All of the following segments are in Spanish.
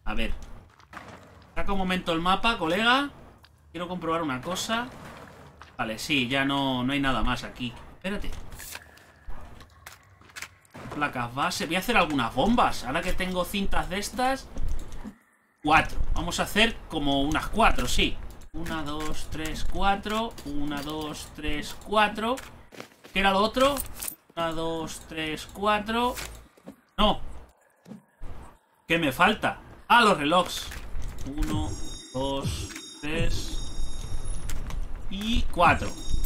A ver. Saca un momento el mapa, colega. Quiero comprobar una cosa. Vale, sí, ya no hay nada más aquí. Espérate. Placas base. Voy a hacer algunas bombas. Ahora que tengo cintas de estas. 4. Vamos a hacer como unas 4, sí. 1, 2, 3, 4. 1, 2, 3, 4. ¿Qué era lo otro? 1, 2, 3, 4. No. ¿Qué me falta? Ah, los relojes. 1, 2, 3 y 4.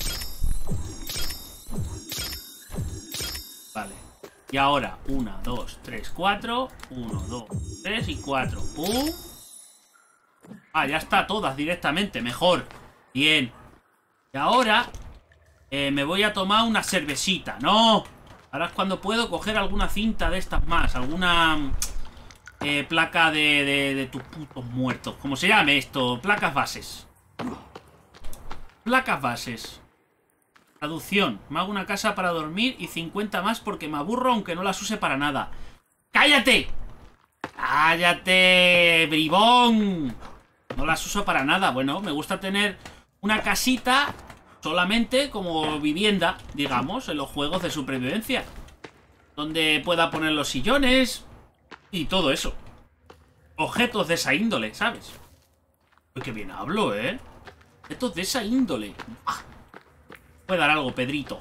Vale. Y ahora 1, 2, 3, 4. 1, 2, 3 y 4. ¡Pum! Ah, ya está, todas directamente. Mejor. Bien. Y ahora me voy a tomar una cervecita. ¡No! Ahora es cuando puedo coger alguna cinta de estas más. Alguna placa de tus putos muertos. ¿Cómo se llame esto? Placas bases. Placas bases. Traducción. Me hago una casa para dormir y 50 más porque me aburro aunque no las use para nada. ¡Cállate! ¡Cállate, bribón! No las uso para nada. Bueno, me gusta tener una casita solamente como vivienda, digamos, en los juegos de supervivencia. Donde pueda poner los sillones y todo eso. Objetos de esa índole, ¿sabes? Uy, qué bien hablo, ¿eh? Objetos de esa índole. ¡Ah! Puede dar algo, Pedrito.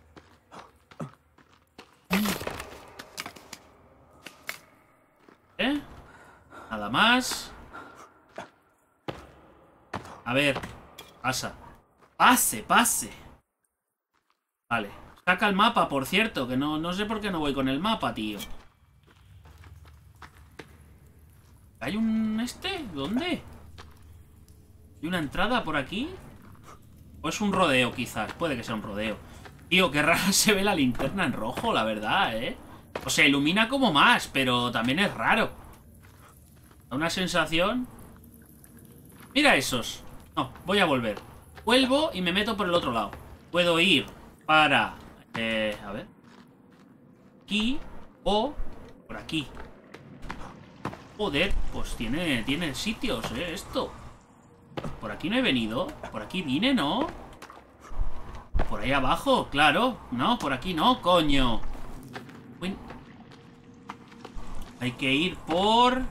¿Eh? Nada más. A ver. Pasa. Pase, pase. Vale. Saca el mapa, por cierto. Que no sé por qué no voy con el mapa, tío. ¿Hay un ¿Dónde? ¿Hay una entrada por aquí? ¿O es un rodeo, quizás? Puede que sea un rodeo. Tío, qué rara se ve la linterna en rojo, la verdad, ¿eh? O sea, ilumina como más, pero también es raro. Da una sensación... Mira esos. No, voy a volver. Vuelvo y me meto por el otro lado. Puedo ir para... a ver. Aquí o por aquí. Joder, pues tiene sitios, esto. Por aquí no he venido. Por aquí vine, ¿no? Por ahí abajo, claro. No, por aquí no, coño. Uy. Hay que ir por...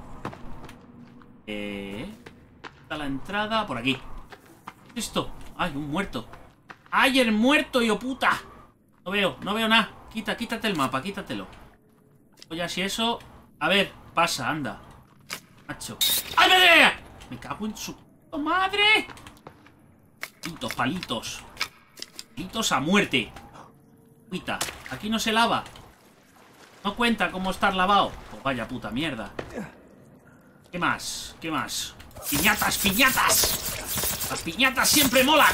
está la entrada por aquí. ¿Qué es esto? ¡Ay, un muerto! ¡Ay, el muerto, yo puta! No veo nada. Quítate el mapa, quítatelo. Oye, si eso... A ver, pasa, anda. Macho. ¡Ay, me cago en su... ¡Madre! Palitos, palitos. Palitos a muerte. Cuita, aquí no se lava. No cuenta cómo estar lavado. Pues vaya puta mierda. ¿Qué más? ¿Qué más? ¡Piñatas, piñatas! Las piñatas siempre molan.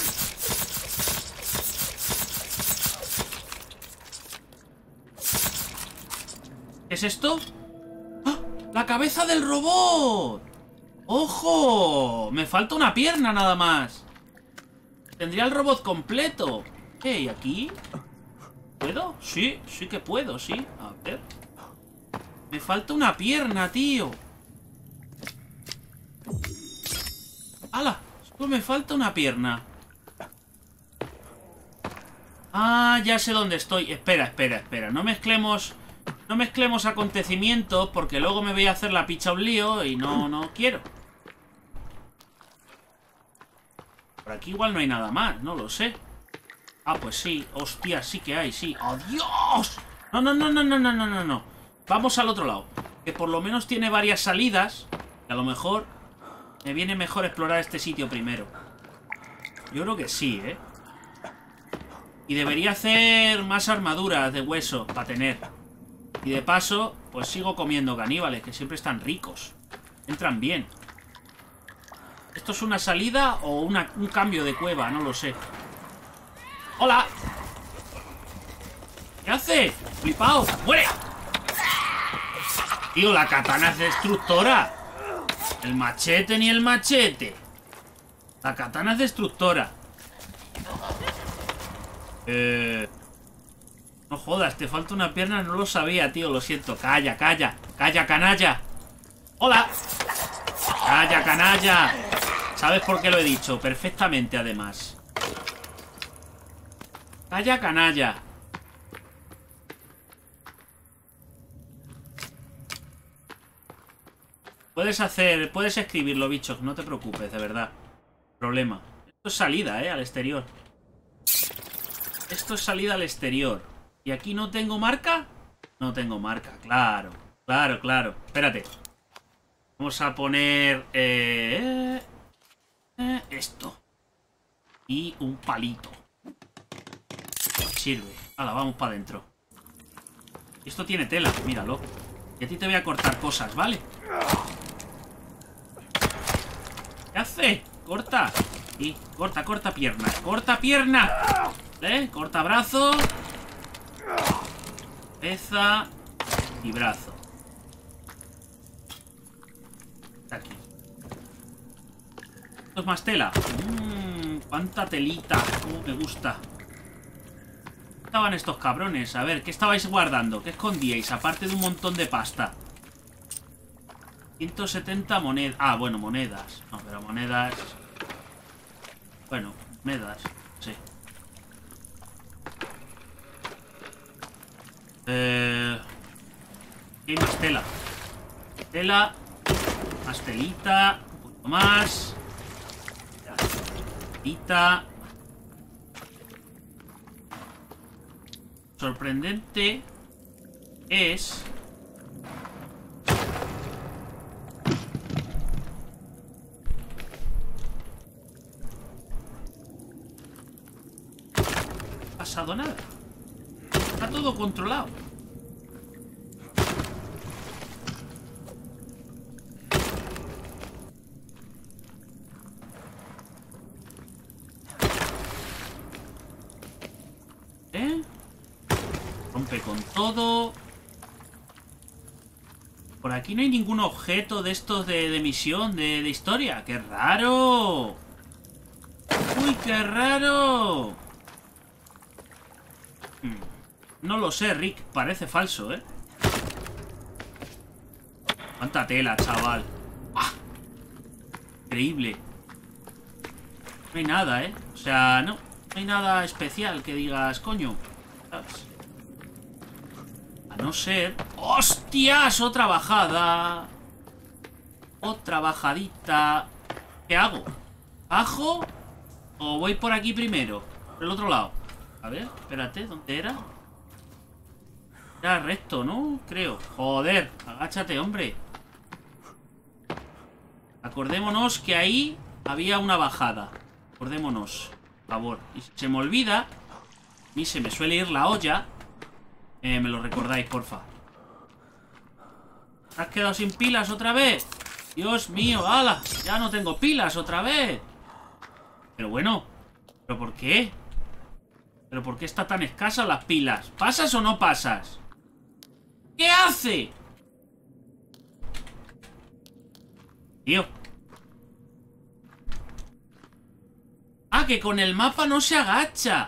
¿Qué es esto? ¡Ah! ¡La cabeza del robot! ¡Ojo! Me falta una pierna nada más. Tendría el robot completo. ¿Qué hay aquí? ¿Puedo? Sí, sí que puedo, sí. A ver. Me falta una pierna, tío. ¡Hala! Solo me falta una pierna. Ah, ya sé dónde estoy. Espera. No mezclemos acontecimientos porque luego me voy a hacer la picha un lío y no quiero. Por aquí igual no hay nada más, no lo sé. Ah, pues sí. Hostia, sí que hay, sí. ¡Adiós! No. Vamos al otro lado. Que por lo menos tiene varias salidas. Y a lo mejor me viene mejor explorar este sitio primero. Yo creo que sí, ¿eh? Y debería hacer más armaduras de hueso para tener. Y de paso, pues sigo comiendo caníbales, que siempre están ricos. Entran bien. ¿Esto es una salida o un cambio de cueva? No lo sé. ¡Hola! ¿Qué hace? ¡Flipao! ¡Muere! Tío, la katana es destructora. El machete ni el machete. La katana es destructora. No jodas, te falta una pierna, no lo sabía, tío, lo siento. Calla, canalla. ¡Hola! ¡Calla, canalla! ¿Sabes por qué lo he dicho? Perfectamente, además. ¡Calla, canalla! Puedes escribirlo, bicho. No te preocupes, de verdad. Problema. Esto es salida, al exterior. Esto es salida al exterior. ¿Y aquí no tengo marca? No tengo marca, claro. Claro, claro. Espérate. Vamos a poner... esto. Y un palito. Sirve. Hala, vamos para adentro. Esto tiene tela, míralo. Y a ti te voy a cortar cosas, ¿vale? ¿Qué hace? Corta. Y corta, corta pierna. ¡Corta pierna! Corta brazo. Cabeza. Y brazo. Aquí. Esto es más tela. Cuánta telita. Cómo me gusta. ¿Qué estaban estos cabrones? A ver, ¿qué estabais guardando? ¿Qué escondíais? Aparte de un montón de pasta. 170 monedas. Ah, bueno, monedas. No, pero monedas... Bueno, monedas. Sí. Hay más tela. Tela. Más telita. Un poquito más. Telita. Sorprendente es... No ha pasado nada. Está todo controlado. Rompe con todo. Por aquí no hay ningún objeto de estos de misión, de historia. ¡Qué raro! ¡Uy, qué raro! No lo sé, Rick. Parece falso, ¿eh? ¡Cuánta tela, chaval! ¡Ah! Increíble. No hay nada, ¿eh? O sea, no hay nada especial que digas, coño. ¿Sabes? A no ser... ¡Hostias! Otra bajada. Otra bajadita. ¿Qué hago? ¿Bajo? ¿O voy por aquí primero? Por el otro lado. A ver, espérate, ¿dónde era? Era recto, ¿no? Creo. Joder, agáchate, hombre. Acordémonos que ahí había una bajada. Acordémonos, por favor. Y si se me olvida, a mí se me suele ir la olla. Me lo recordáis, porfa. ¿Te has quedado sin pilas otra vez? Dios mío, ala. Ya no tengo pilas otra vez. Pero bueno, ¿pero por qué? ¿Pero por qué está tan escasas las pilas? ¿Pasas o no pasas? ¿Qué hace? Tío. Ah, que con el mapa no se agacha.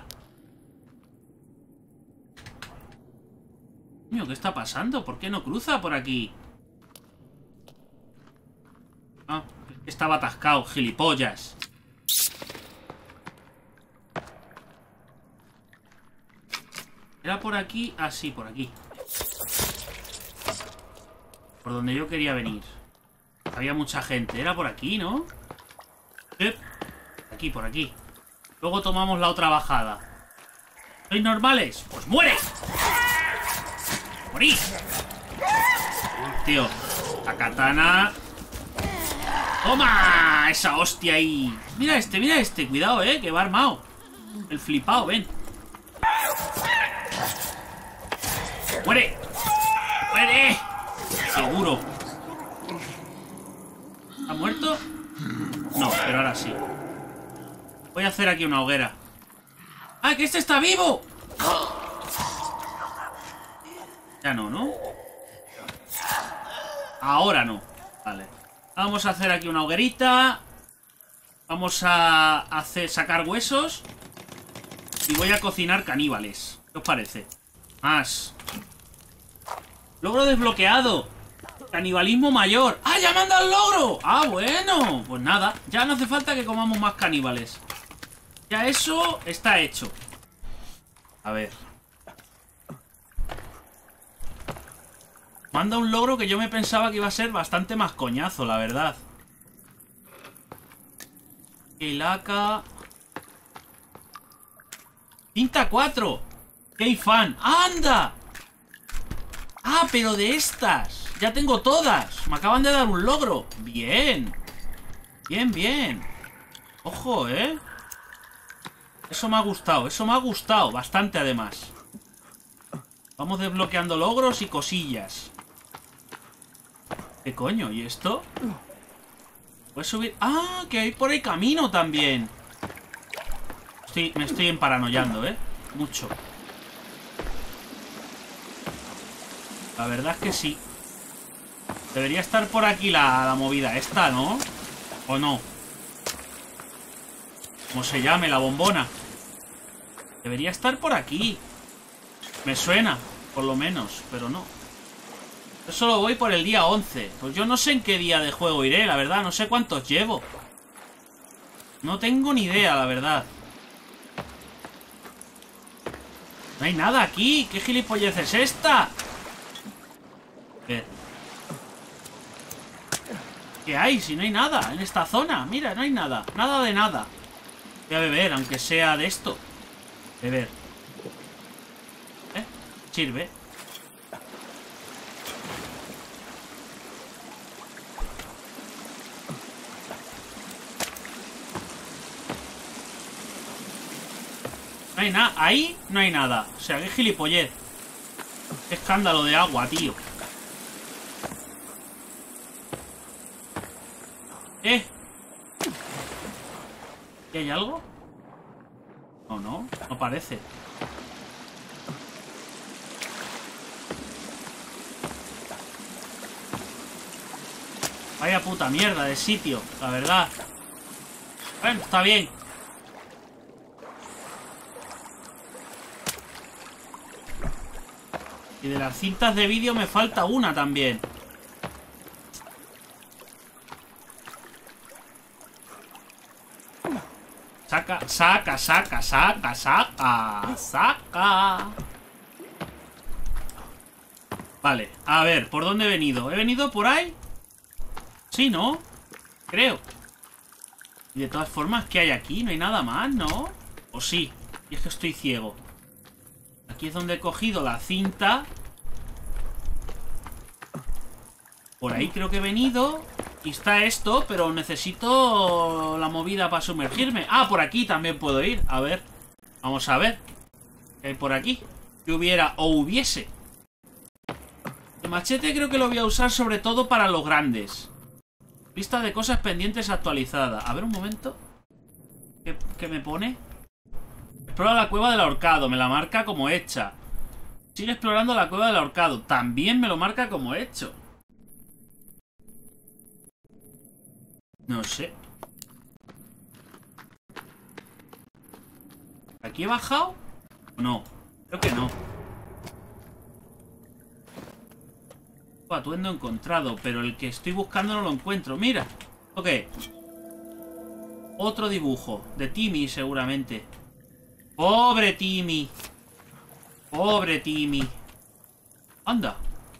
Coño, ¿qué está pasando? ¿Por qué no cruza por aquí? Ah, estaba atascado, gilipollas. ¿Era por aquí? Ah, sí, por aquí. Por donde yo quería venir. Había mucha gente. Era por aquí, ¿no? Aquí, por aquí. Luego tomamos la otra bajada. ¿Sois normales? ¡Pues muere! ¡Morí! Tío, la katana... ¡Toma! Esa hostia ahí. Mira este. Cuidado, que va armado. El flipado, ven. ¡Muere! ¡Muere! Seguro. ¿Ha muerto? No, pero ahora sí. Voy a hacer aquí una hoguera. ¡Ah, que este está vivo! Ya no, ¿no? Ahora no. Vale. Vamos a hacer aquí una hoguerita. Vamos a sacar huesos. Y voy a cocinar caníbales. ¿Qué os parece? Más. Logro desbloqueado. Canibalismo mayor. ¡Ah, ya me han dado el logro! ¡Ah, bueno! Pues nada, ya no hace falta que comamos más caníbales. Ya eso está hecho. A ver. Manda un logro que yo me pensaba que iba a ser bastante más coñazo, la verdad. Keilaka. Cinta 4. K-Fan. ¡Anda! Ah, pero de estas. Ya tengo todas. Me acaban de dar un logro. Bien. Bien, bien. Ojo, ¿eh? Eso me ha gustado. Eso me ha gustado. Bastante, además. Vamos desbloqueando logros y cosillas. ¿Qué coño? ¿Y esto? ¿Puedes subir? ¡Ah! Que hay por ahí camino también. Me estoy emparanoyando, ¿eh? Mucho. La verdad es que sí. Debería estar por aquí la movida esta, ¿no? ¿O no? ¿Cómo se llame? La bombona. Debería estar por aquí. Me suena, por lo menos, pero no. Yo solo voy por el día 11. Pues yo no sé en qué día de juego iré, la verdad. No sé cuántos llevo. No tengo ni idea, la verdad. No hay nada aquí. ¿Qué gilipollez es esta? A ver. ¿Qué hay? Si no hay nada en esta zona. Mira, no hay nada. Nada de nada. Voy a beber, aunque sea de esto. Beber. Sirve. No hay nada. Ahí no hay nada. O sea, qué gilipollez. Qué escándalo de agua, tío. ¿Y hay algo? No, no. No parece. Vaya puta mierda de sitio, la verdad. Bueno, está bien. Y de las cintas de vídeo me falta una también. Saca, saca, saca, saca, saca, saca. Vale, a ver, ¿por dónde he venido? ¿He venido por ahí? Sí, ¿no? Creo. Y de todas formas, ¿qué hay aquí? No hay nada más, ¿no? ¿O sí? Y es que estoy ciego. Aquí es donde he cogido la cinta. Por ahí creo que he venido. Y está esto, pero necesito la movida para sumergirme. Ah, por aquí también puedo ir. A ver. Vamos a ver. ¿Qué hay por aquí? Que hubiera o hubiese. El machete creo que lo voy a usar sobre todo para los grandes. Lista de cosas pendientes actualizada. A ver un momento. ¿Qué me pone? Explora la cueva del ahorcado. Me la marca como hecha. Sigue explorando la cueva del ahorcado. También me lo marca como hecho. No sé. ¿Aquí he bajado? ¿O no? Creo que no. Atuendo encontrado, pero el que estoy buscando no lo encuentro. Mira. Ok. Otro dibujo. De Timmy, seguramente. Pobre Timmy. Pobre Timmy. Anda.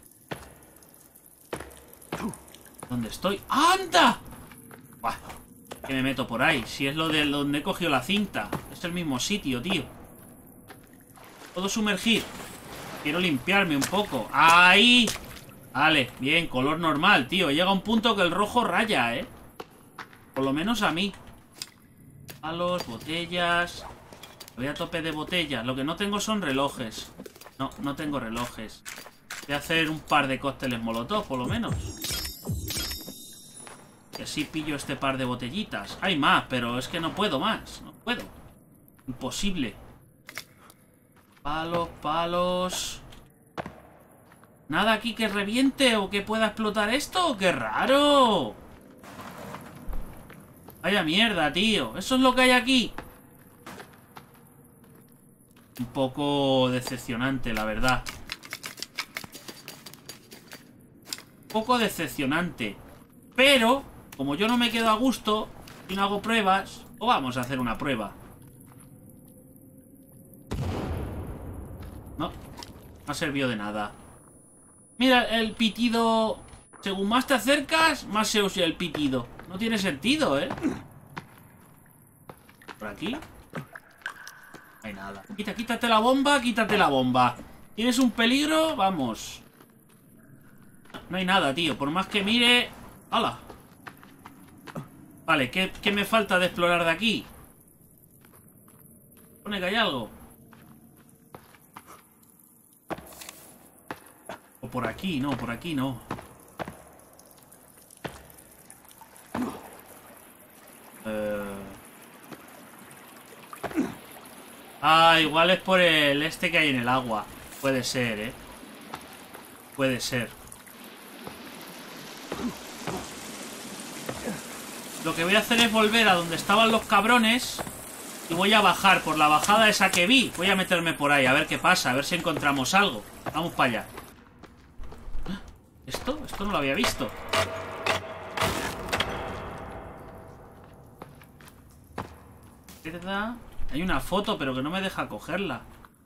¿Dónde estoy? ¡Anda! Buah, que me meto por ahí. Si es lo de donde he cogido la cinta. Es el mismo sitio, tío. ¿Puedo sumergir? Quiero limpiarme un poco. ¡Ahí! Vale, bien, color normal, tío. Llega un punto que el rojo raya, ¿eh? Por lo menos a mí. Palos, botellas. Voy a tope de botellas. Lo que no tengo son relojes. No, no tengo relojes. Voy a hacer un par de cócteles molotov, por lo menos. Y así pillo este par de botellitas. Hay más, pero es que no puedo más. No puedo. Imposible. Palos, palos. ¿Nada aquí que reviente o que pueda explotar esto? ¡Qué raro! Vaya mierda, tío. ¿Eso es lo que hay aquí? Un poco decepcionante, la verdad. poco decepcionante. Pero, como yo no me quedo a gusto y no hago pruebas, o vamos a hacer una prueba. No, no ha servido de nada. Mira, el pitido... Según más te acercas, más se oye el pitido. No tiene sentido, ¿eh? Por aquí. No hay nada. Quítate la bomba, quítate la bomba. ¿Tienes un peligro? Vamos. No hay nada, tío. Por más que mire... ¡Hala! Vale, ¿qué me falta de explorar de aquí? Pone que hay algo. O por aquí, no, por aquí no. Ah, igual es por el este que hay en el agua. Puede ser, ¿eh? Puede ser. Lo que voy a hacer es volver a donde estaban los cabrones. Y voy a bajar por la bajada esa que vi. Voy a meterme por ahí, a ver qué pasa. A ver si encontramos algo. Vamos para allá. ¿Esto? Esto no lo había visto. ¿Verdad? Hay una foto, pero que no me deja cogerla.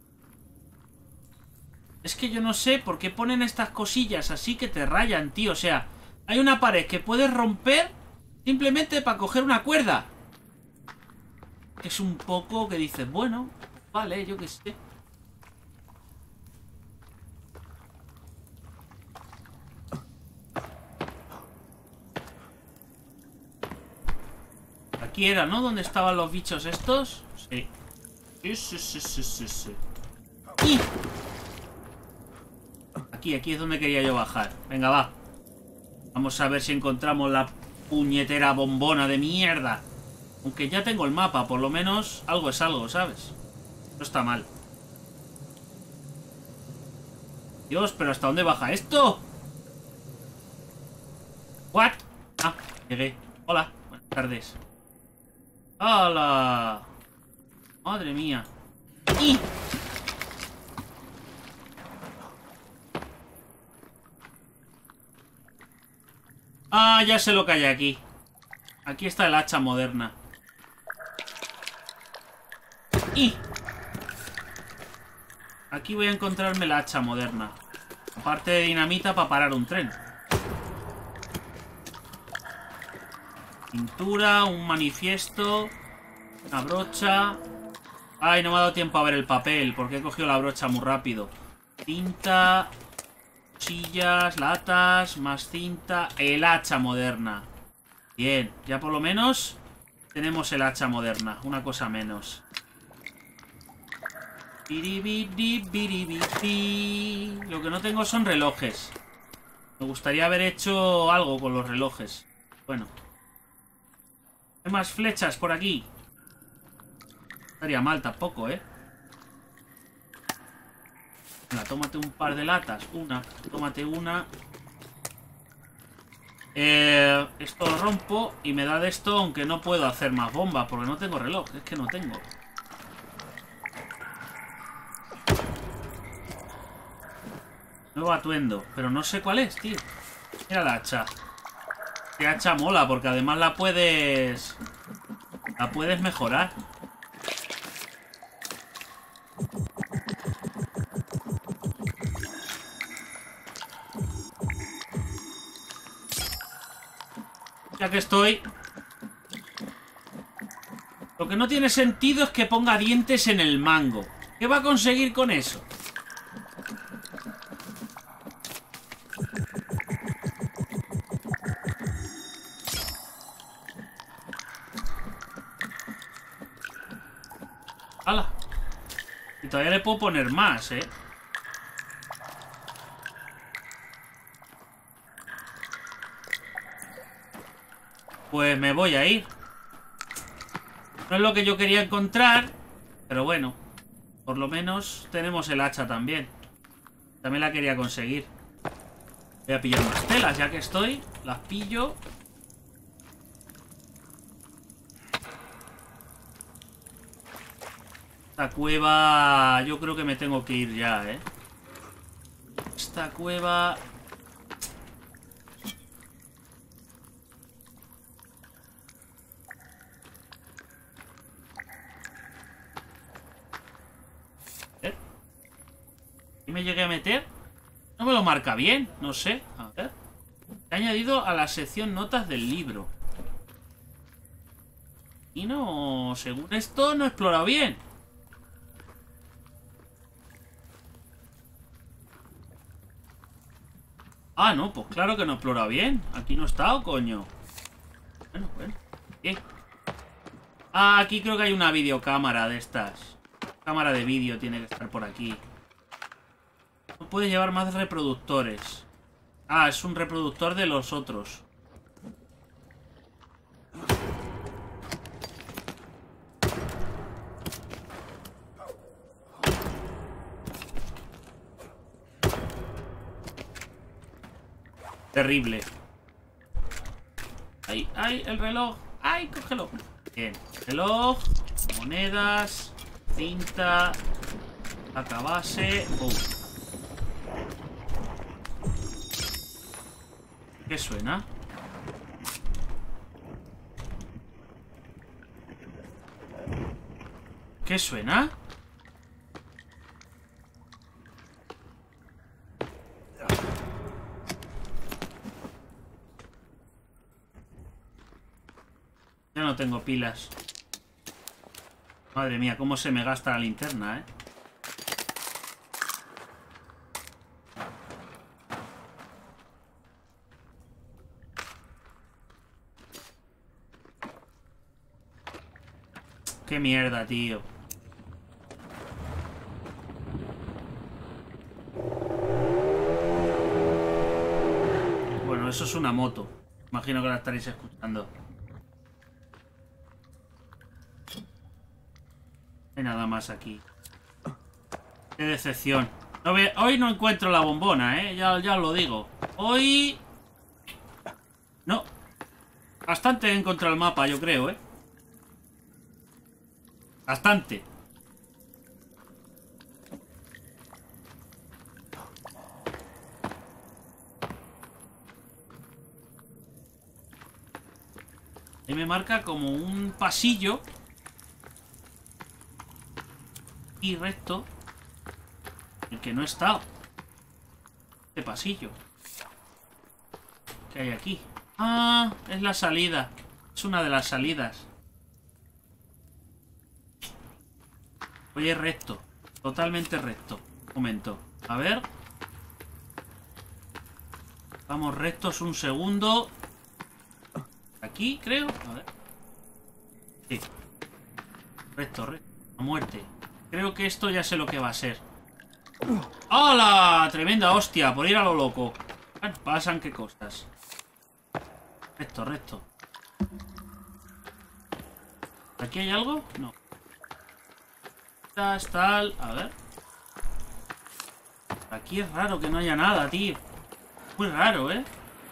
Es que yo no sé por qué ponen estas cosillas así que te rayan, tío. O sea, hay una pared que puedes romper simplemente para coger una cuerda. Es un poco que dices, bueno, vale, yo qué sé. Aquí era, ¿no? ¿Dónde estaban los bichos estos? Sí. Sí. ¡Y! Aquí es donde quería yo bajar. Venga, va. Vamos a ver si encontramos la puñetera bombona de mierda. Aunque ya tengo el mapa, por lo menos algo es algo, ¿sabes? No está mal. Dios, pero ¿hasta dónde baja esto? ¿What? Ah, llegué. Hola, buenas tardes. ¡Hala! Madre mía. ¡Y! Ah, ya sé lo que hay aquí. Aquí está el hacha moderna. ¡Y! Aquí voy a encontrarme la hacha moderna. Aparte de dinamita para parar un tren. Pintura, un manifiesto, una brocha. Ay, no me ha dado tiempo a ver el papel porque he cogido la brocha muy rápido. Cinta, sillas, latas, más cinta. El hacha moderna. Bien, ya por lo menos tenemos el hacha moderna. Una cosa menos. Lo que no tengo son relojes. Me gustaría haber hecho algo con los relojes. Bueno. Hay más flechas por aquí. No estaría mal tampoco, ¿eh? Venga, tómate un par de latas. Una, tómate una. Esto lo rompo y me da de esto, aunque no puedo hacer más bombas porque no tengo reloj. Es que no tengo. Nuevo atuendo. Pero no sé cuál es, tío. Mira la hacha. Que hacha mola, porque además la puedes mejorar. Ya que estoy... Lo que no tiene sentido es que ponga dientes en el mango. ¿Qué va a conseguir con eso? ¡Hala! Y todavía le puedo poner más, ¿eh? Pues me voy a ir. No es lo que yo quería encontrar, pero bueno. Por lo menos tenemos el hacha también. También la quería conseguir. Voy a pillar más telas, ya que estoy. Las pillo. Esta cueva... Yo creo que me tengo que ir ya, ¿eh? Esta cueva... ¿Y me llegué a meter? No me lo marca bien, no sé. A ver. He añadido a la sección notas del libro. Y no, según esto, no he explorado bien. Ah, no, pues claro que no he explorado bien. Aquí no he estado, coño. Bueno. Bien. Ah, aquí creo que hay una videocámara de estas. Cámara de vídeo tiene que estar por aquí. No puede llevar más reproductores. Ah, es un reproductor de los otros. Terrible. ¡Ay, el reloj! ¡Ay, cógelo! Bien, reloj, monedas, cinta, placa base. ¿Qué suena? ¿Qué suena? Ya no tengo pilas. Madre mía, cómo se me gasta la linterna, ¿eh? Qué mierda, tío. Bueno, eso es una moto. Imagino que la estaréis escuchando. No hay nada más aquí. Qué decepción. Hoy no encuentro la bombona, ¿eh? Ya os lo digo. Hoy... No. Bastante he encontrado el mapa, yo creo, ¿eh? Bastante. Ahí me marca como un pasillo. Y recto. El que no he estado. Este pasillo. ¿Qué hay aquí? Ah, es la salida. Es una de las salidas. Oye, recto. Totalmente recto. Un momento. A ver. Vamos rectos un segundo. Aquí, creo. A ver. Sí. Recto, recto. A muerte. Creo que esto ya sé lo que va a ser. ¡Hala! Tremenda hostia. Por ir a lo loco. Bueno, pasan qué cosas. Recto, recto. ¿Aquí hay algo? No. Tal. A ver. Aquí es raro que no haya nada, tío. Muy raro, ¿eh?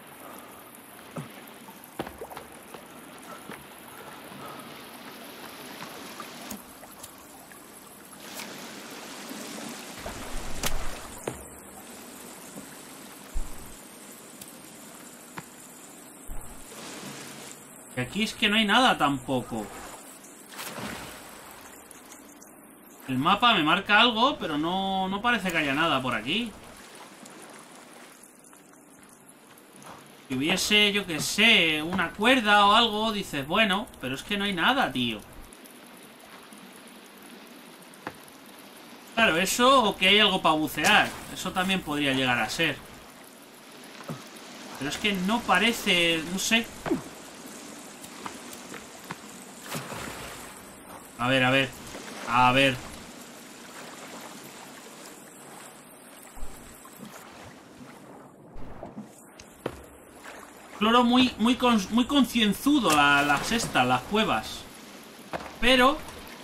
Y aquí es que no hay nada tampoco. El mapa me marca algo, pero no parece que haya nada por aquí. Si hubiese, yo que sé, una cuerda o algo, dices, bueno, pero es que no hay nada, tío. Claro, eso o que hay algo para bucear. Eso también podría llegar a ser. Pero es que no parece, no sé. A ver, a ver. A ver. Exploro muy concienzudo las cuevas. Pero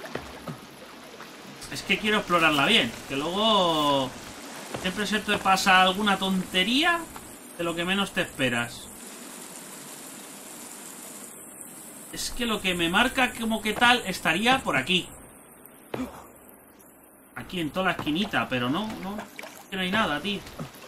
es que quiero explorarla bien. Que luego siempre se te pasa alguna tontería de lo que menos te esperas. Es que lo que me marca como que tal estaría por aquí. Aquí en toda la esquinita, pero no hay nada, tío.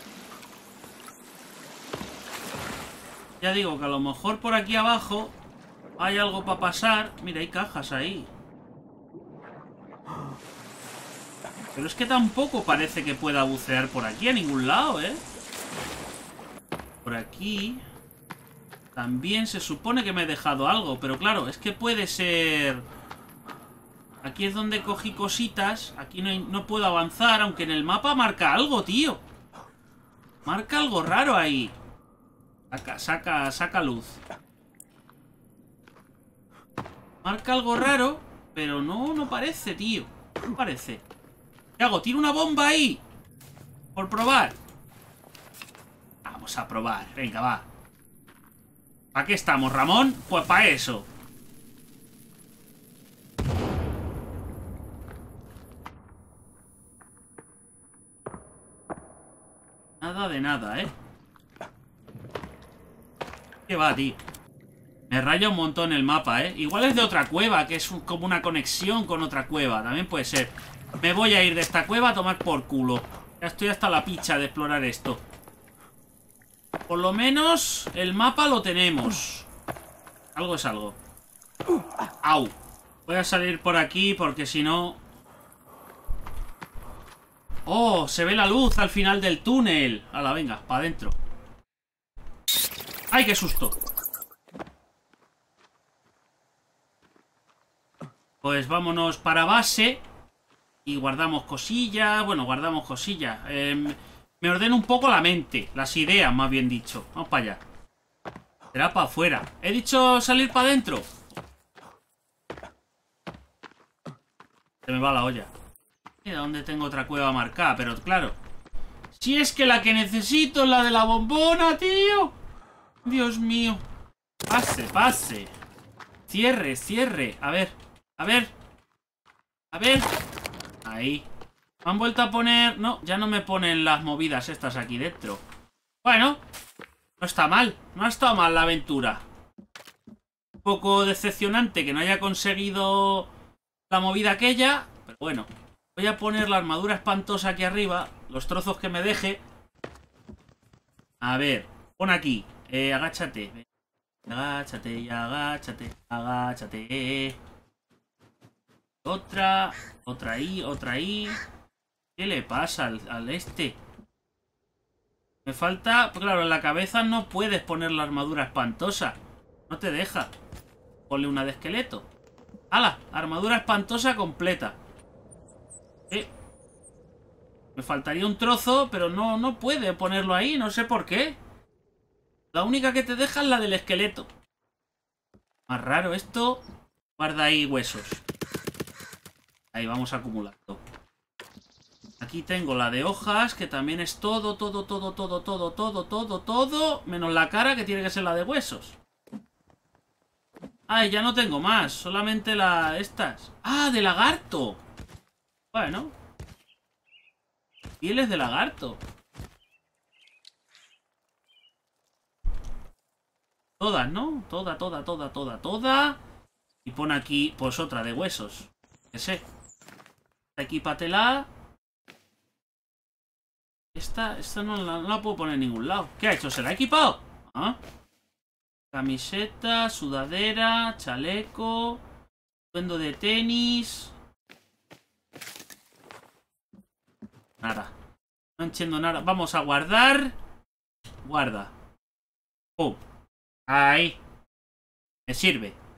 Ya digo que a lo mejor por aquí abajo hay algo para pasar. Mira, hay cajas ahí. Pero es que tampoco parece que pueda bucear por aquí a ningún lado, ¿eh? Por aquí... También se supone que me he dejado algo. Pero claro, es que puede ser... Aquí es donde cogí cositas. Aquí no puedo avanzar, aunque en el mapa marca algo, tío. Marca algo raro ahí. Saca luz. Marca algo raro, pero no parece, tío. No parece. ¿Qué hago? ¿Tiro una bomba ahí? Por probar. Vamos a probar. Venga, va. ¿Para qué estamos, Ramón? Pues para eso. Nada de nada, ¿eh? ¿Qué va, tío? Me raya un montón el mapa, ¿eh? Igual es de otra cueva, que es como una conexión con otra cueva. También puede ser. Me voy a ir de esta cueva a tomar por culo. Ya estoy hasta la picha de explorar esto. Por lo menos el mapa lo tenemos. Algo es algo. Au. Voy a salir por aquí porque si no... ¡Oh! Se ve la luz al final del túnel. Hala, venga, para adentro. ¡Ay, qué susto! Pues vámonos para base. Y guardamos cosillas. Bueno, guardamos cosillas. Me ordeno un poco la mente. Las ideas, más bien dicho. Vamos para allá. Será para afuera. He dicho salir para adentro. Se me va la olla. Mira dónde tengo otra cueva marcada. Pero claro, si es que la que necesito es la de la bombona, tío. Dios mío. Pase, pase. Cierre, cierre. A ver, a ver. A ver. Ahí. Me han vuelto a poner... No, ya no me ponen las movidas estas aquí dentro. Bueno, no está mal. No ha estado mal la aventura. Un poco decepcionante que no haya conseguido la movida aquella. Pero bueno. Voy a poner la armadura espantosa aquí arriba. Los trozos que me deje. A ver. Pon aquí. Agáchate. Agáchate y agáchate. Agáchate. Otra. Otra ahí. Otra ahí. ¿Qué le pasa al este? Me falta... Claro, en la cabeza no puedes poner la armadura espantosa. No te deja. Ponle una de esqueleto. ¡Hala! Armadura espantosa completa. Me faltaría un trozo, pero no puede ponerlo ahí. No sé por qué. La única que te deja es la del esqueleto. Más raro esto. Guarda ahí huesos. Ahí vamos acumulando. Aquí tengo la de hojas, que también es todo, menos la cara, que tiene que ser la de huesos. Ay, ya no tengo más, solamente estas. ¡Ah, de lagarto! Bueno. Pieles de lagarto. Todas, ¿no? Toda. Y pon aquí, pues otra de huesos. ¿Qué sé? Equípatela. Esta no la puedo poner en ningún lado. ¿Qué ha hecho? ¿Se la ha equipado? ¿Ah? Camiseta, sudadera, chaleco, atuendo de tenis. Nada. No entiendo nada. Vamos a guardar. Guarda. ¡Pum! Ahí. Me sirve.